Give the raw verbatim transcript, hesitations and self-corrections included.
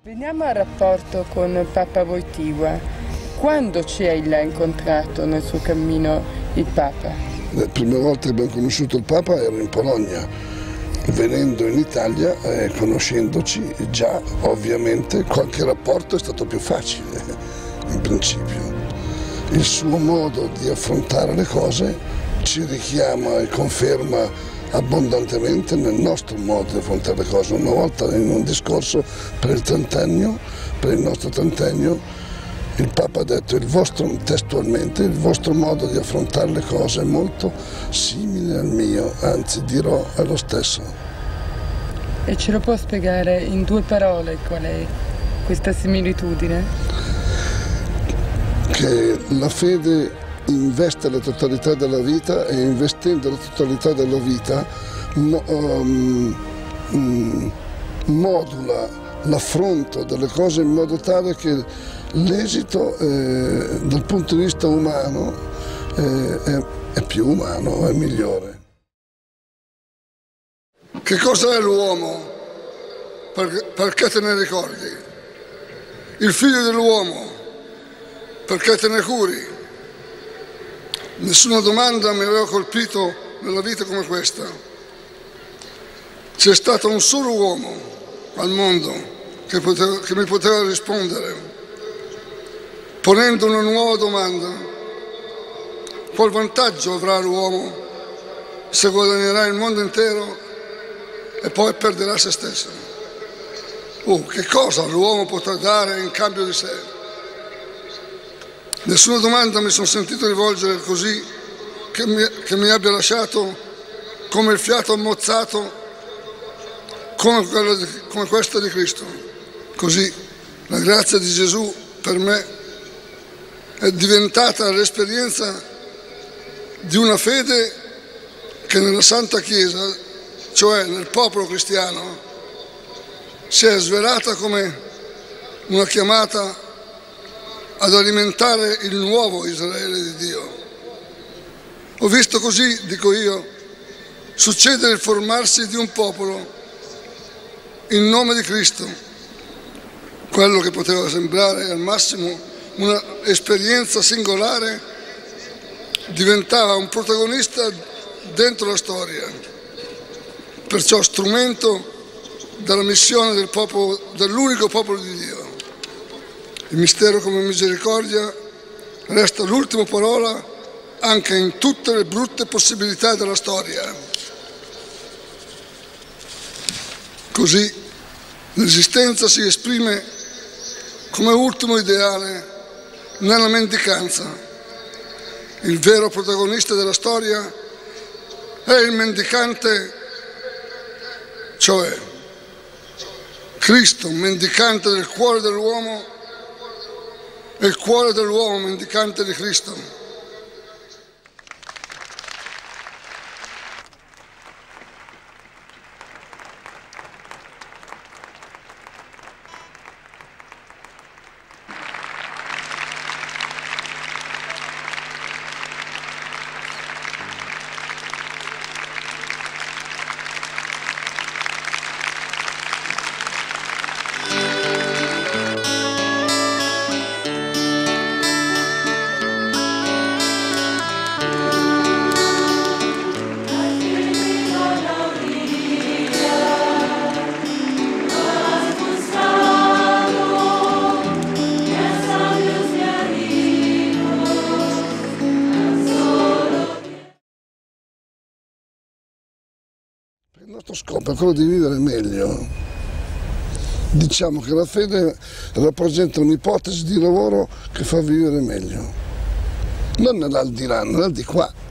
Veniamo al rapporto con Papa Wojtyła. Quando ci l'ha incontrato nel suo cammino il Papa? Le prime volte che abbiamo conosciuto il Papa ero in Polonia, venendo in Italia e conoscendoci già ovviamente qualche rapporto è stato più facile in principio. Il suo modo di affrontare le cose ci richiama e conferma abbondantemente nel nostro modo di affrontare le cose. Una volta in un discorso per il trentennio, per il nostro trentennio, il Papa ha detto il vostro, testualmente, il vostro modo di affrontare le cose è molto simile al mio, anzi dirò è lo stesso. E ce lo può spiegare in due parole qual è questa similitudine? Che la fede investe la totalità della vita e investendo la totalità della vita mo, um, um, modula l'affronto delle cose in modo tale che l'esito eh, dal punto di vista umano eh, è, è più umano, è migliore. Che cosa è l'uomo? Perché, perché te ne ricordi? Il figlio dell'uomo? Perché te ne curi? Nessuna domanda mi aveva colpito nella vita come questa. C'è stato un solo uomo al mondo che, poteva, che mi poteva rispondere, ponendo una nuova domanda. Qual vantaggio avrà l'uomo se guadagnerà il mondo intero e poi perderà se stesso? Oh, che cosa l'uomo potrà dare in cambio di sé? Nessuna domanda mi sono sentito rivolgere così che mi, che mi abbia lasciato come il fiato ammozzato, come, quella di, come questa di Cristo. Così la grazia di Gesù per me è diventata l'esperienza di una fede che nella Santa Chiesa, cioè nel popolo cristiano, si è svelata come una chiamata ad alimentare il nuovo Israele di Dio. Ho visto così, dico io, succedere il formarsi di un popolo in nome di Cristo. Quello che poteva sembrare al massimo un'esperienza singolare diventava un protagonista dentro la storia, perciò strumento della missione del popolo, dell'unico popolo di Dio. Il mistero come misericordia resta l'ultima parola anche in tutte le brutte possibilità della storia. Così l'esistenza si esprime come ultimo ideale nella mendicanza. Il vero protagonista della storia è il mendicante, cioè Cristo, mendicante del cuore dell'uomo, e il cuore dell'uomo mendicante di Cristo. Il nostro scopo è quello di vivere meglio. Diciamo che la fede rappresenta un'ipotesi di lavoro che fa vivere meglio, non nell'aldilà, nell'aldilà.